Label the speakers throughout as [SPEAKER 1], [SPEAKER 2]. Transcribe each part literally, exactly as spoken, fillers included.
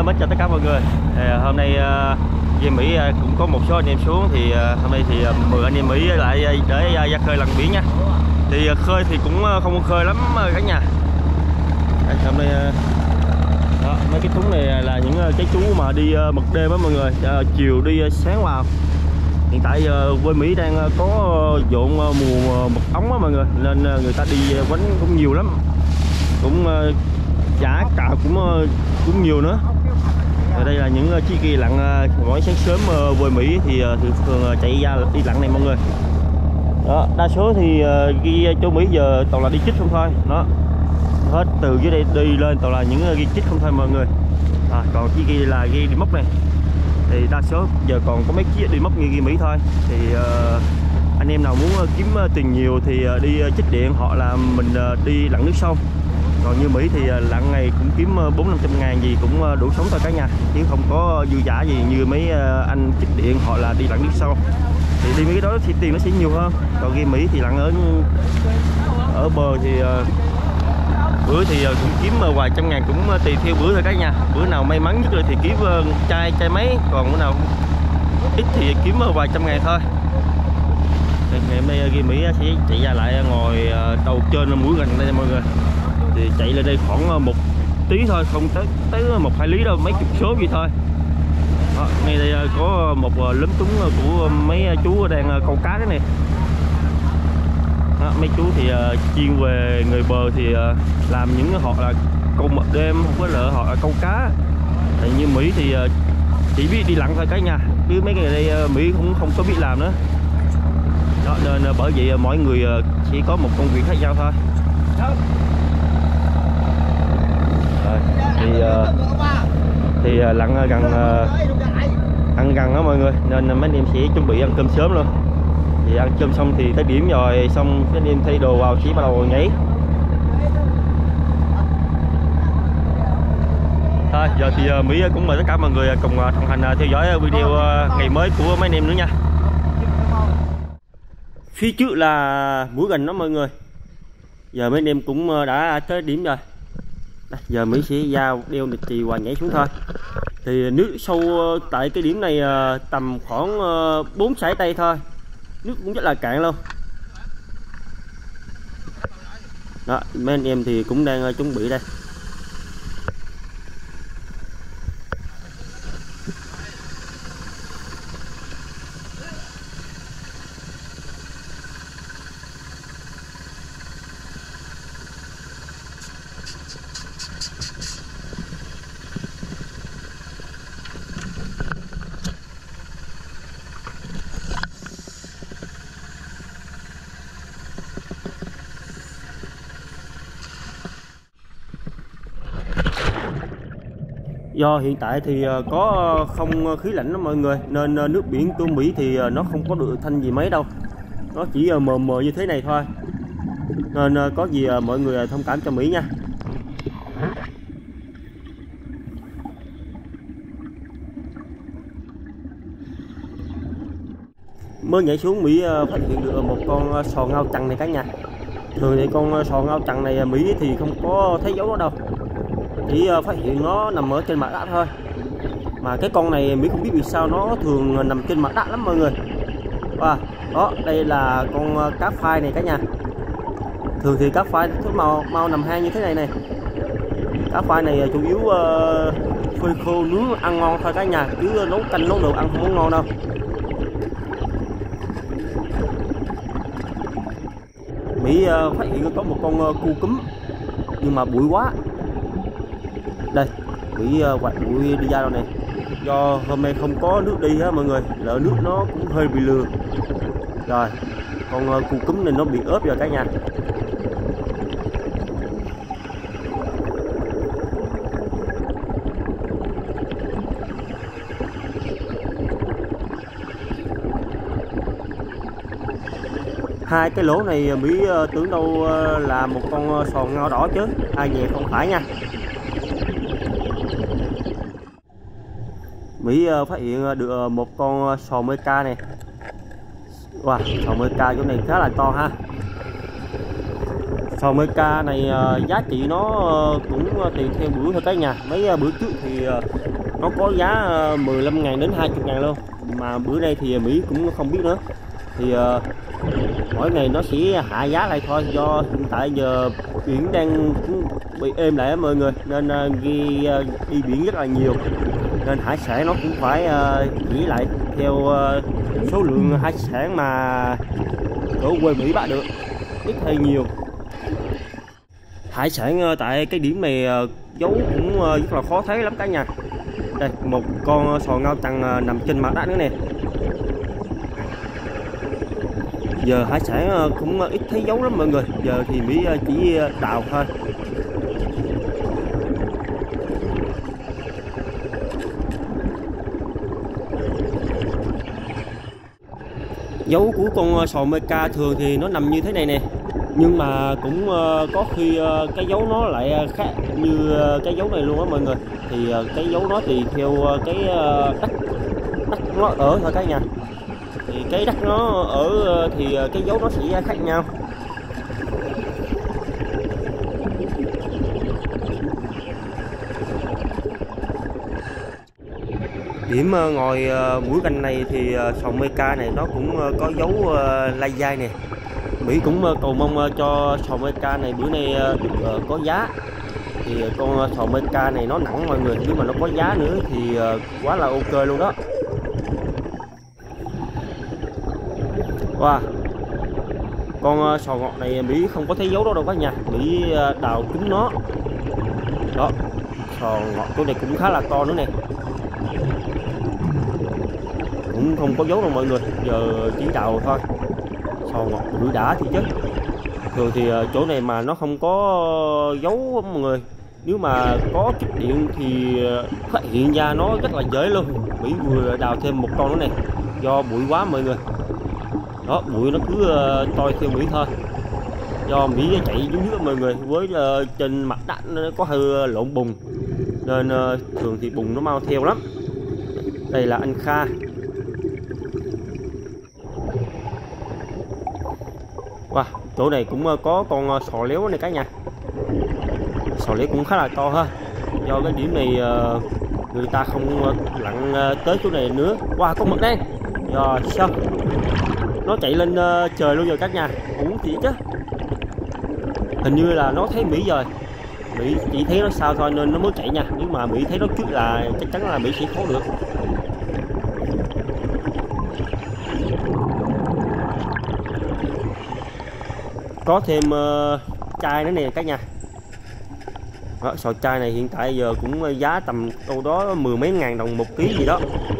[SPEAKER 1] mến chào tất cả mọi người. À, hôm nay uh, về Mỹ uh, cũng có một số anh em xuống thì uh, hôm nay thì uh, mời anh em Mỹ lại uh, để uh, ra khơi lần biển nha. Thì uh, khơi thì cũng uh, không có khơi lắm uh, cả nhà. Đây, hôm nay uh, đó, mấy cái thúng này là những uh, cái chú mà đi uh, mực đêm á mọi người, uh, chiều đi uh, sáng vào. Hiện tại uh, quê Mỹ đang uh, có uh, dộn uh, mùa uh, mực ống á mọi người, nên uh, người ta đi uh, quánh cũng nhiều lắm, cũng uh, giá cả cũng uh, cũng nhiều nữa. Ở đây là những chiếc ghi lặn mỗi sáng sớm về Mỹ thì thường thường chạy ra đi lặn này mọi người. Đó, đa số thì ghi chỗ Mỹ giờ toàn là đi chích không thôi. Đó, hết từ dưới đây đi lên toàn là những ghi chích không thôi mọi người. À, còn chiếc ghi là ghi đi móc này thì đa số giờ còn có mấy chiếc đi móc như ghi Mỹ thôi. Thì uh, anh em nào muốn kiếm tiền nhiều thì đi chích điện hoặc là mình đi lặn nước sông. Còn như Mỹ thì lặn ngày cũng kiếm bốn năm trăm ngàn gì cũng đủ sống thôi cả nhà, chứ không có dư giả gì như mấy anh chích điện họ là đi lặn nước sâu. Thì đi mấy cái đó thì tiền nó sẽ nhiều hơn. Còn ghi Mỹ thì lặn ở ở bờ thì bữa thì cũng kiếm vài trăm ngàn, cũng tùy theo bữa thôi cả nhà. Bữa nào may mắn nhất thì kiếm chai chai mấy, còn bữa nào ít thì kiếm vài trăm ngàn thôi. Ngày hôm nay ghi Mỹ sẽ chạy ra lại ngồi đầu trên mũi gần đây mọi người. Thì chạy lên đây khoảng một tí thôi, không tới tới một hai lý đâu, mấy chục số gì thôi. Đó, ngay đây có một lấm túng của mấy chú đang câu cá cái này. Đó, mấy chú thì uh, chuyên về người bờ thì uh, làm những họ là câu mực đêm, không có lỡ họ là câu cá. Thì như Mỹ thì uh, chỉ biết đi lặn thôi cả nhà, chứ mấy ngày đây uh, Mỹ cũng không có biết làm nữa. Đó, nên uh, bởi vậy uh, mỗi người uh, chỉ có một công việc khác nhau thôi. Thì uh, thì uh, lặn gần uh, ăn gần đó mọi người, nên mấy anh em sẽ chuẩn bị ăn cơm sớm luôn. Thì ăn cơm xong thì tới điểm rồi, xong mấy anh em thay đồ vào chỉ bắt đầu nhảy. Thôi giờ thì uh, Mỹ cũng mời tất cả mọi người cùng uh,同hành uh, theo dõi video uh, ngày mới của mấy anh em nữa nha. Phía trước là mũi Gành đó mọi người. Giờ mấy anh em cũng đã tới điểm rồi. Giờ Mỹ sẽ ra đeo nịch trì và nhảy xuống thôi. Thì nước sâu tại cái điểm này tầm khoảng bốn sải tay thôi, nước cũng rất là cạn luôn. Đó, mấy anh em thì cũng đang chuẩn bị đây. Do hiện tại thì có không khí lạnh đó mọi người, nên nước biển của Mỹ thì nó không có được thanh gì mấy đâu, nó chỉ mờ mờ như thế này thôi, nên có gì mọi người thông cảm cho Mỹ nha. Mới nhảy xuống Mỹ phát hiện được một con sò ngao chằn này cả nhà. Thường thì con sò ngao chằn này Mỹ thì không có thấy dấu nó đâu, chỉ phát hiện nó nằm ở trên mặt đất thôi. Mà cái con này Mỹ không biết vì sao nó thường nằm trên mặt đất lắm mọi người. Và đó, đây là con cá phai này cả nhà. Thường thì cá phai thứ màu màu nằm hang như thế này này. Cá phai này chủ yếu uh, phơi khô nướng ăn ngon thôi cả nhà, chứ nấu canh nấu đồ ăn không có ngon đâu. Mỹ uh, phát hiện có một con uh, cu cúm nhưng mà bụi quá. Đây, Mỹ uh, quạt bụi đi ra đâu này. Do hôm nay không có nước đi á mọi người, lỡ nước nó cũng hơi bị lừa. Rồi, con uh, cu cúm này nó bị ốp rồi cả nhà. Hai cái lỗ này Mỹ uh, tưởng đâu uh, là một con uh, sò ngao đỏ chứ, ai về không phải nha. Mỹ uh, phát hiện được một con sò mê ca này. Wow, sò mê ca chỗ này khá là to ha. Sò Meca này uh, giá trị nó uh, cũng uh, tùy theo bữa thôi cả nhà. Mấy uh, bữa trước thì uh, nó có giá uh, mười lăm ngàn đến hai mươi ngàn luôn, mà bữa nay thì Mỹ cũng không biết nữa. Thì uh, mỗi ngày nó sẽ hạ giá lại thôi, do hiện tại giờ biển đang bị êm lại mọi người, nên uh, đi, uh, đi biển rất là nhiều, nên hải sản nó cũng phải uh, chỉ lại theo uh, số lượng hải sản mà ở quê Mỹ bắt được, ít hay nhiều. Hải sản uh, tại cái điểm này uh, giấu cũng uh, rất là khó thấy lắm cả nhà. Đây một con sò ngao tằng uh, nằm trên mặt đất nữa nè. Giờ hải sản uh, cũng uh, ít thấy dấu lắm mọi người, giờ thì Mỹ uh, chỉ uh, đào thôi. Dấu của con sò Meca thường thì nó nằm như thế này nè, nhưng mà cũng uh, có khi uh, cái dấu nó lại khác như uh, cái dấu này luôn á mọi người. Thì uh, cái dấu nó tùy theo uh, cái uh, đất đất nó ở thôi cả nhà. Thì cái đất nó ở uh, thì uh, cái dấu nó sẽ khác nhau. Điểm uh, ngồi uh, mũi canh này thì uh, sò Meca này nó cũng uh, có dấu uh, lai dai nè. Mỹ cũng uh, cầu mong uh, cho sò Meca này bữa nay uh, được uh, có giá. Thì uh, con uh, sò Meca này nó nặng mọi người, nếu mà nó có giá nữa thì uh, quá là ok luôn đó. Wow, con uh, sò ngọt này Mỹ không có thấy dấu đâu đâu cả nhà. Mỹ uh, đào trúng nó đó. Sò ngọt chỗ này cũng khá là to nữa nè, cũng không có dấu đâu mọi người, giờ chỉ đào thôi. Sò ngọt bự đã thì chứ. Thường thì chỗ này mà nó không có dấu mọi người, nếu mà có chích điện thì phát hiện ra nó rất là dễ luôn. Mỹ vừa đào thêm một con nữa này, do bụi quá mọi người. Đó, bụi nó cứ toi theo Mỹ thôi, do Mỹ chạy dưới nước mọi người, với uh, trên mặt đất nó có hơi lộn bùn, nên uh, thường thì bùn nó mau theo lắm. Đây là anh Kha. Wow, chỗ này cũng có con sò léo này cả nhà. Sò léo cũng khá là to ha, do cái điểm này người ta không lặn tới chỗ này nữa. Wow, con mực đen rồi sao nó chạy lên trời luôn rồi các nhà. Uống chỉ chứ, hình như là nó thấy Mỹ rồi. Mỹ chỉ thấy nó sao thôi nên nó mới chạy nha, nếu mà Mỹ thấy nó trước là chắc chắn là Mỹ sẽ khó được. Có thêm uh, chai nữa nè cả nhà. Đó, sò chai này hiện tại giờ cũng giá tầm đâu đó mười mấy ngàn đồng một ký gì đó.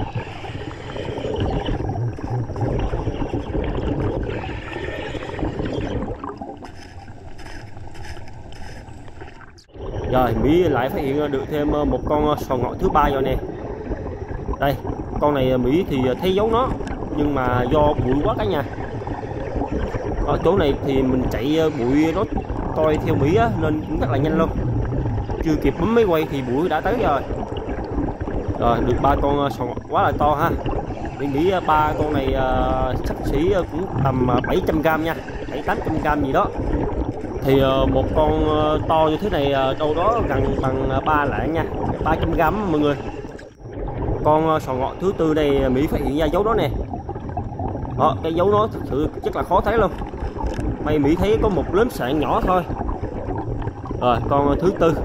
[SPEAKER 1] Rồi Mỹ lại phát hiện được thêm một con sò ngọt thứ ba rồi nè. Đây, con này Mỹ thì thấy dấu nó, nhưng mà do bụi quá cả nhà. Ở chỗ này thì mình chạy bụi nó toi theo Mỹ á, nên cũng rất là nhanh luôn. Chưa kịp bấm máy quay thì bụi đã tới rồi. Rồi được ba con sò ngọt quá là to ha. Mình nghĩ ba con này uh, xấp xỉ cũng tầm bảy trăm gram nha, bảy tám trăm gram gì đó. Thì uh, một con uh, to như thế này uh, đâu đó gần bằng ba lạng nha, ba trăm gram mọi người. Con uh, sò ngọt thứ tư này Mỹ phát hiện ra dấu đó nè. Đó, cái dấu nó thực sự rất là khó thấy luôn. May Mỹ thấy có một lớp sạn nhỏ thôi. Rồi con thứ tư,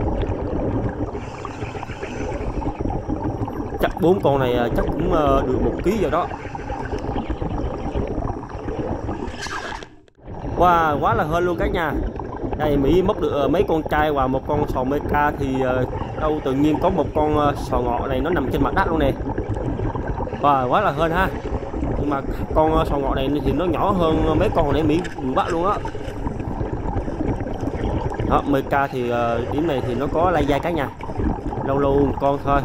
[SPEAKER 1] chắc bốn con này chắc cũng được một ký rồi đó. Wow, quá là hên luôn cả nhà. Đây Mỹ móc được mấy con trai và một con sò Meca, thì đâu tự nhiên có một con sò ngọt này nó nằm trên mặt đất luôn nè. Wow, quá là hên ha. Nhưng mà con sò ngọt này thì nó nhỏ hơn mấy con nãy Mỹ bị bắt luôn á. Đó, Meca thì uh, điểm này thì nó có lai dai cả nhà, lâu lâu một con thôi.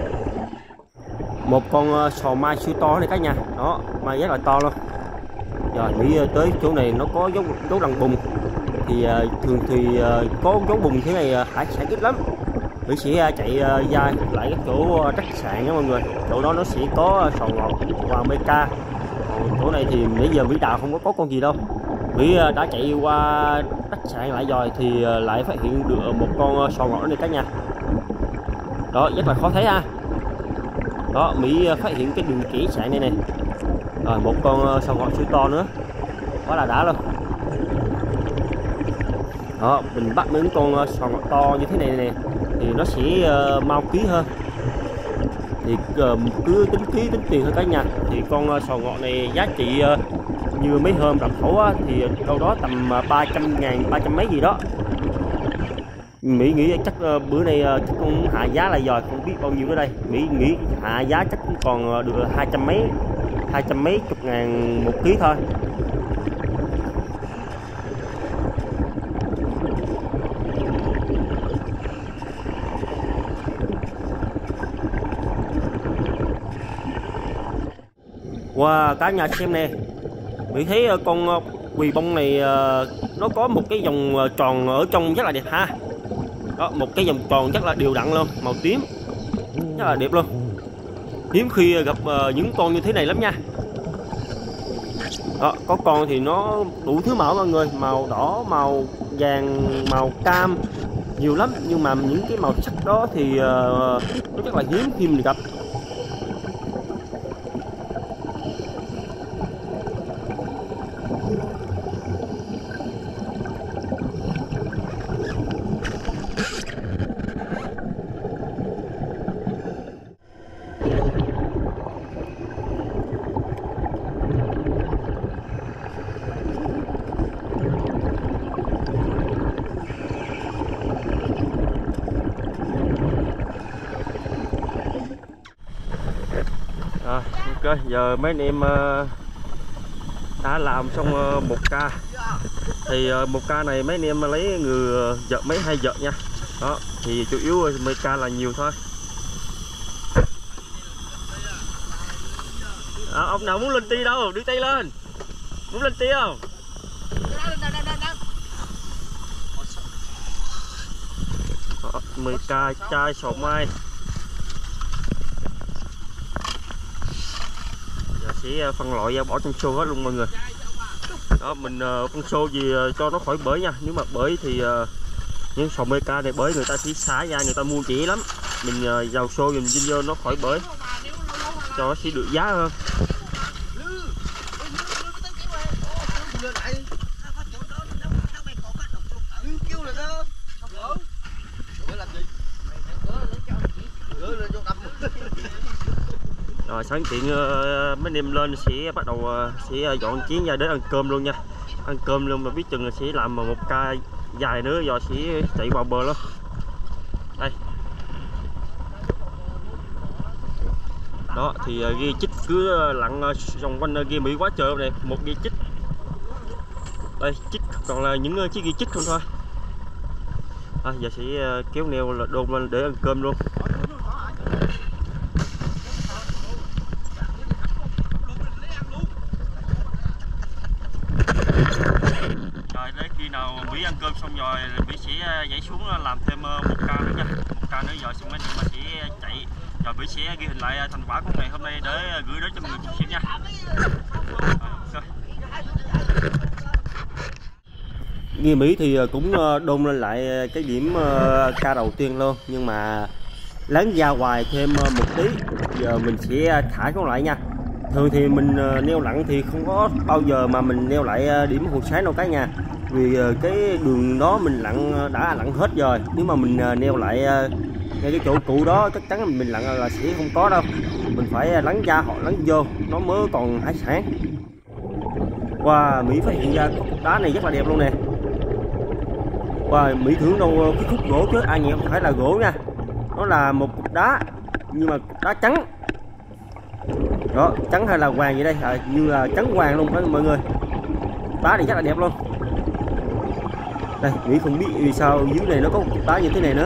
[SPEAKER 1] Một con uh, sò mai siêu to này cả nhà, đó mai rất là to luôn. Rồi Mỹ tới chỗ này nó có dấu dấu lằn bùn, thì uh, thường thì uh, có dấu bùn thế này uh, hải sản ít lắm. Mỹ sẽ uh, chạy uh, ra lại cái chỗ uh, khách sạn đó mọi người, chỗ đó nó sẽ có uh, sò ngọt và mê ca. Còn chỗ này thì nãy giờ Mỹ đào không có có con gì đâu. Mỹ uh, đã chạy qua khách sạn lại rồi thì uh, lại phát hiện được một con uh, sò ngọt này cả nhà. Đó rất là khó thấy ha. Đó Mỹ uh, phát hiện cái đường kỹ sạn này này. Rồi một con uh, sò ngọt siêu to nữa, quá là đã luôn. Đó mình bắt những con uh, sò ngọt to như thế này nè thì nó sẽ uh, mau ký hơn, thì uh, cứ tính ký tính tiền thôi cả nhà. Thì con uh, sò ngọt này giá trị uh, như mấy hôm làm khẩu á, thì đâu đó tầm uh, ba trăm ngàn, ba trăm mấy gì đó. Mỹ nghĩ chắc uh, bữa nay uh, chắc cũng hạ giá lại rồi, không biết bao nhiêu ở đây. Mỹ nghĩ hạ giá chắc cũng còn uh, được hai trăm mấy, hai trăm mấy chục ngàn một ký thôi. Wow, cả nhà xem nè, Mỹ thấy con quỳ bông này nó có một cái vòng tròn ở trong rất là đẹp ha. Đó, một cái vòng tròn rất là đều đặn luôn, màu tím, rất là đẹp luôn. Hiếm khi gặp những con như thế này lắm nha. Đó, có con thì nó đủ thứ màu mọi người, màu đỏ, màu vàng, màu cam, nhiều lắm. Nhưng mà những cái màu sắc đó thì nó rất là hiếm khi mình gặp. À, ok, giờ mấy anh em uh, đã làm xong uh, một ca. Thì uh, một ca này mấy anh em lấy người vợt mấy hai vợt nha. Đó, thì chủ yếu mấy ca là nhiều thôi. À, ông nào muốn lên ti đâu, đưa tay lên. Muốn lên ti không? Đó, mười ca chai sò mai. Sẽ phân loại ra bỏ trong xô hết luôn mọi người. Đó mình uh, phân xô gì uh, cho nó khỏi bể nha. Nếu mà bể thì uh, những sò mê ca này bể người ta chỉ xả ra, người ta mua chỉ lắm. Mình uh, vào xô mình vô nó khỏi bể cho nó sẽ được giá hơn. Rồi sẵn tiện uh, mấy anh em lên sẽ bắt đầu uh, sẽ dọn chiến ra đến ăn cơm luôn nha. Ăn cơm luôn mà biết chừng là sẽ làm một ca dài nữa rồi sẽ chạy vào bờ luôn. Đây. Đó thì uh, ghi chích cứ uh, lặn uh, vòng quanh uh, ghi Mỹ quá trời này, một ghi chích. Đây chích còn là những uh, chiếc ghi chích không thôi. À, giờ sẽ uh, kéo neo là đôn lên để ăn cơm luôn. Rồi đến khi nào Mỹ ăn cơm xong rồi Mỹ sẽ nhảy xuống làm thêm một ca nữa nha. Một ca nữa rồi xong mấy anh em sẽ chạy. Rồi Mỹ sẽ ghi hình lại thành quả của ngày hôm nay để gửi đến cho mọi người xem nha. Rồi, Ghi Mỹ thì cũng đôn lên lại cái điểm ca đầu tiên luôn. Nhưng mà láng ra hoài thêm một tí. Giờ mình sẽ thả xuống lại nha. Thường thì mình neo lặn thì không có bao giờ mà mình neo lại điểm hồ sáng đâu cả nhà. Vì cái đường đó mình lặn đã lặn hết rồi. Nếu mà mình neo lại ngay cái chỗ cũ đó chắc chắn mình lặn là sẽ không có đâu. Mình phải lắng ra hoặc lắng vô nó mới còn hải sản. Wow, Mỹ phát hiện ra cục đá này rất là đẹp luôn nè. Wow, Mỹ tưởng đâu cái khúc gỗ chứ ai nhẹ không phải là gỗ nha. Nó là một cục đá nhưng mà cục đá trắng. Đó, trắng hay là vàng vậy đây, à, như là trắng vàng luôn đó mọi người. Đá này rất là đẹp luôn. Đây, Mỹ không biết vì sao dưới này nó có một cục đá như thế này nữa.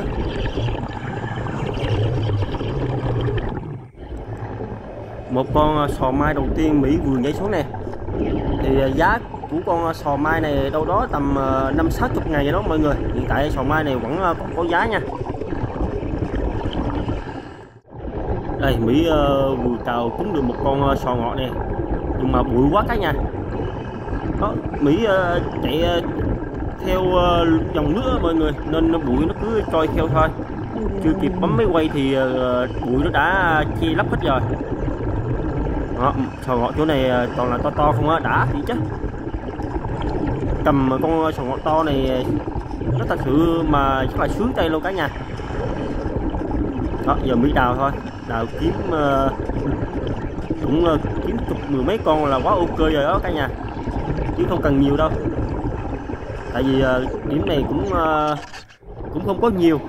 [SPEAKER 1] Một con sò mai đầu tiên Mỹ vừa nhảy xuống nè. Thì thì giá của con sò mai này đâu đó tầm năm sáu chục ngàn vậy đó mọi người. Hiện tại sò mai này vẫn có, có giá nha. Đây Mỹ uh, vừa cào cúng được một con uh, sò ngọ này, nhưng mà bụi quá cả nhà. Đó, Mỹ uh, chạy uh, theo uh, dòng nước đó, mọi người, nên bụi nó cứ trôi theo thôi. Chưa kịp bấm máy quay thì uh, bụi nó đã che lấp hết rồi. Đó, sò ngọ chỗ này uh, toàn là to to không á, đã thì chứ. Cầm con sò ngọ to này nó thật sự mà rất là sướng tay luôn cả nhà. Đó, giờ Mỹ đào thôi, đào kiếm uh, cũng uh, kiếm chục mười mấy con là quá ok rồi đó cả nhà, chứ không cần nhiều đâu. Tại vì uh, điểm này cũng uh, cũng không có nhiều.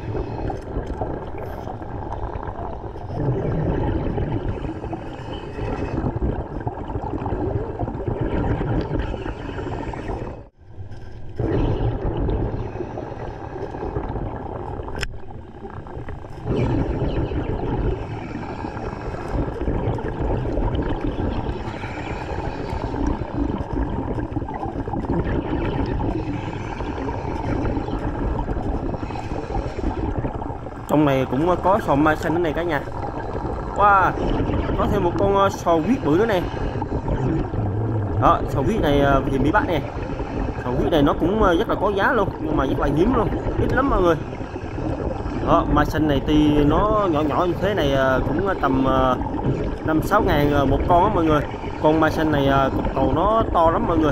[SPEAKER 1] Trong này cũng có sò mai xanh nữa này cả nhà. Wow, có thêm một con sò huyết bự nữa này. Đó, sò huyết này thì Mỹ bắt nè. Sò huyết này nó cũng rất là có giá luôn, nhưng mà rất là hiếm luôn, ít lắm mọi người. Đó, mai xanh này thì nó nhỏ nhỏ như thế này cũng tầm năm sáu ngàn một con á mọi người. Con mai xanh này cục cầu nó to lắm mọi người.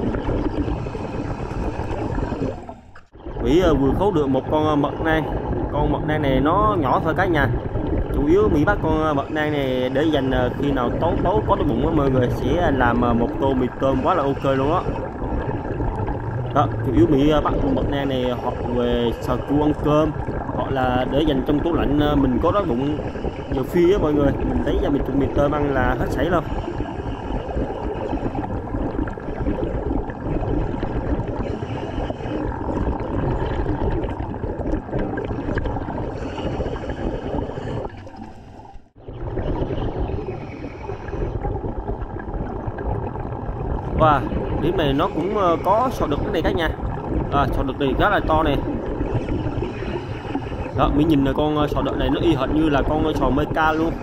[SPEAKER 1] Mỹ vừa khấu được một con mật nang. Con mật nang này nó nhỏ thôi cả nhà. Chủ yếu Mỹ bắt con mật nang này để dành khi nào tối tối có đói bụng đó, mọi người sẽ làm một tô mì tôm quá là ok luôn đó. Đó, chủ yếu Mỹ bắt con mật nang này hoặc về xào chua ăn cơm, hoặc là để dành trong tủ lạnh mình có đói bụng nhiều khi á mọi người, mình lấy ra mình trụng mì tôm ăn là hết sảy luôn. Wow, điểm này nó cũng có sò đực cái này cả nhà. À, sò đực này rất là to này. Đó, Mỹ nhìn là con sò đực này nó y hệt như là con sò mê ca luôn.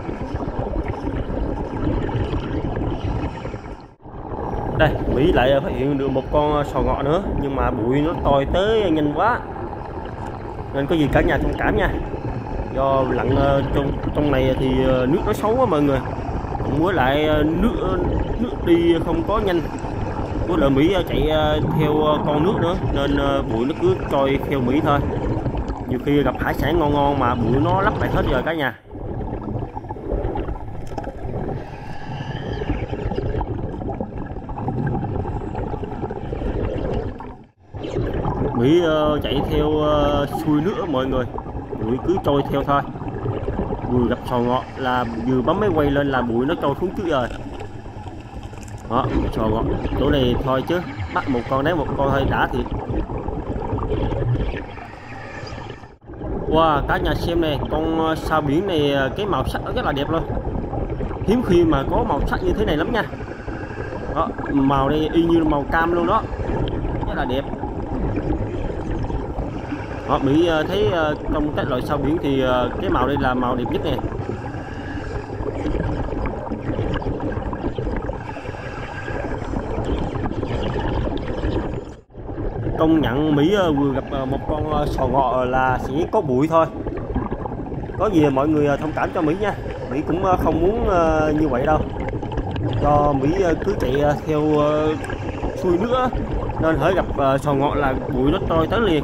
[SPEAKER 1] Đây, Mỹ lại phát hiện được một con sò ngọ nữa, nhưng mà bụi nó tồi tới nhanh quá, nên có gì cả nhà thông cảm nha. Do lặn trong trong này thì nước nó xấu quá mọi người. Cũng với lại nước nước đi không có nhanh, với lại Mỹ chạy theo con nước nữa nên bụi nó cứ trôi theo Mỹ thôi. Nhiều khi gặp hải sản ngon ngon mà bụi nó lấp lại hết rồi cả nhà. Mỹ chạy theo xuôi nước mọi người, bụi cứ trôi theo thôi. Vừa gặp sò ngọ là vừa bấm máy quay lên là bụi nó trôi xuống trước rồi. Đó, sò ngọ chỗ này thôi chứ bắt một con đấy một con hơi đã thiệt. Wow, cả nhà xem này, con sao biển này cái màu sắc nó rất là đẹp luôn. Hiếm khi mà có màu sắc như thế này lắm nha. Đó, màu đây y như màu cam luôn đó, rất là đẹp. Đó, Mỹ thấy trong các loại sao biển thì cái màu đây là màu đẹp nhất nè. Công nhận Mỹ vừa gặp một con sò ngọ là chỉ có bụi thôi. Có gì mọi người thông cảm cho Mỹ nha. Mỹ cũng không muốn như vậy đâu. Do Mỹ cứ chạy theo xuôi nước nên hễ gặp sò ngọ là bụi nó trôi tới liền.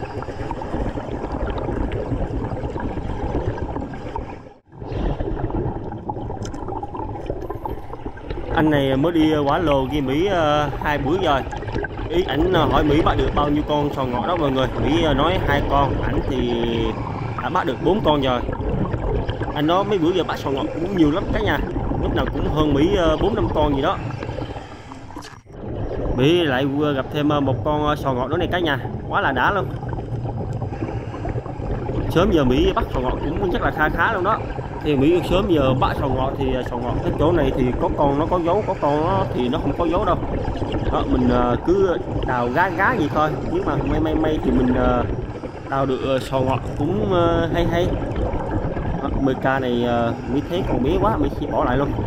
[SPEAKER 1] Anh này mới đi quả lồ với Mỹ uh, hai bữa rồi. Ý ảnh hỏi Mỹ bắt được bao nhiêu con sò ngọ đó mọi người. Mỹ nói hai con, ảnh thì đã bắt được bốn con rồi. Anh nói mấy bữa giờ bắt sò ngọ cũng nhiều lắm cả nhà, lúc nào cũng hơn Mỹ bốn năm con gì đó. Mỹ lại gặp thêm một con sò ngọ nữa này cả nhà, quá là đã luôn. Sớm giờ Mỹ bắt sò ngọ cũng rất là kha khá luôn đó. thì Mỹ được sớm giờ bãi sò ngọt thì sò ngọt cái chỗ này thì có con nó có dấu, có con nó thì nó không có dấu đâu. Đó, mình cứ đào gá gá gì thôi, nhưng mà may may may thì mình đào được sò ngọt cũng hay hay. mười k này Mỹ thấy còn bé quá, Mỹ chỉ bỏ lại luôn.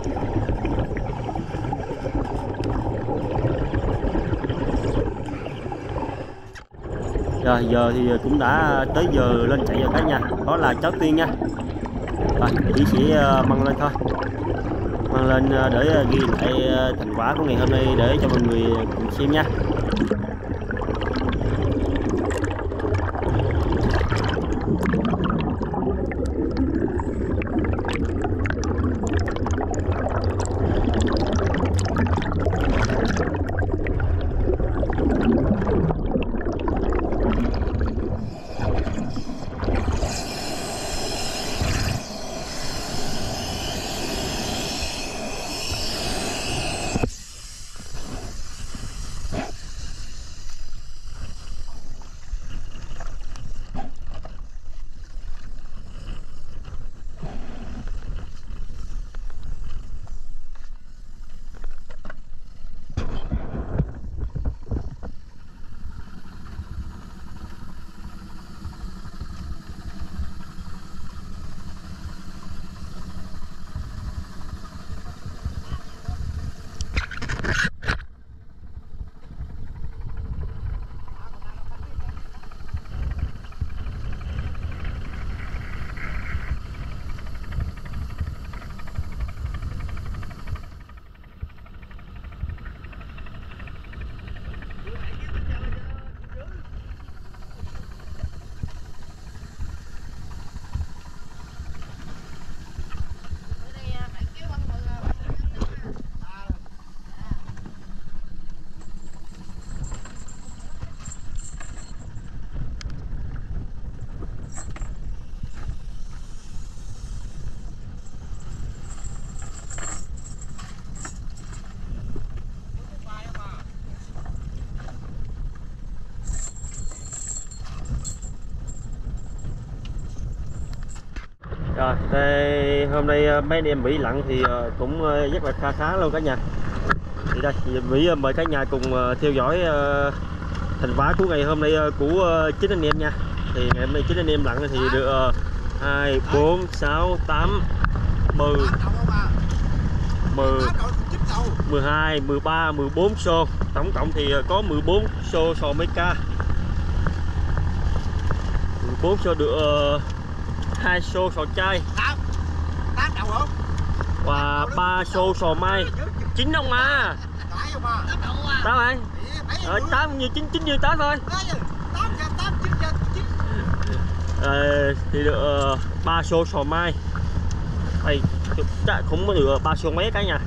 [SPEAKER 1] Rồi giờ thì cũng đã tới giờ lên chạy rồi cả nhà. Đó là cháu Tiên nha. Rồi Mỹ sẽ mang lên thôi, mang lên để ghi lại thành quả của ngày hôm nay để cho mọi người cùng xem nha. Rồi, đây, hôm nay mấy anh em Mỹ lặn thì cũng rất là khá khá luôn cả nhà. Thì đây, Mỹ mời cả nhà cùng theo dõi thành quả của ngày hôm nay của chín anh em nha. Thì ngày hôm nay chín anh em lặn thì được hai, bốn, sáu, tám, mười, mười, mười hai, mười ba, mười bốn xô. Tổng cộng thì có mười bốn xô sò mấy ca. mười bốn xô được hai xô sò chai và ba xô sò mai. Chín không à? Tám rồi. Ờ, tám như chín, chín như tám thôi. Ờ, thì được ba xô sò mai. Đây, chắc cũng có được ba xô mấy cái nha.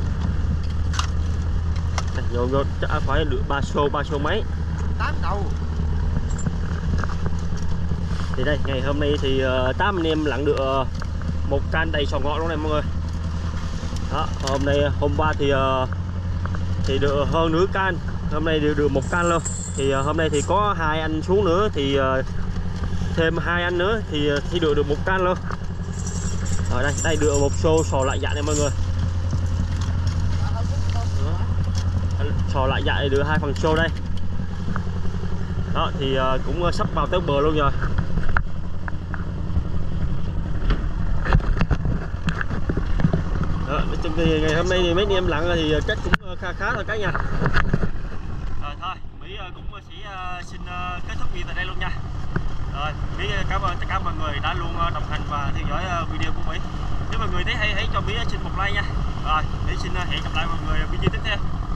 [SPEAKER 1] Vô vô chắc phải được ba xô, ba xô mấy. tám đầu. Thì đây, ngày hôm nay thì tám anh em lặn được uh, một can đầy sò ngọt luôn này mọi người. Đó, hôm nay hôm qua thì uh, thì được hơn nửa can, hôm nay đều được một can luôn. Thì uh, hôm nay thì có hai anh xuống nữa thì uh, thêm hai anh nữa thì uh, thì được được một can luôn. Ở đây, đây được một xô sò lại dạ này mọi người. Đó. Sò lại dạ được hai phần xô đây. Đó thì uh, cũng sắp vào tới bờ luôn rồi. Đó, thì ngày hôm nay thì mấy anh em lặn thì chắc cũng khá khá thôi cả nhà. Rồi thôi, Mỹ cũng sẽ xin kết thúc video tại đây luôn nha. Rồi, Mỹ cảm ơn tất cả mọi người đã luôn đồng hành và theo dõi video của Mỹ. Nếu mọi người thấy hay hãy cho Mỹ xin một like nha. Rồi, Mỹ xin hẹn gặp lại mọi người video tiếp theo.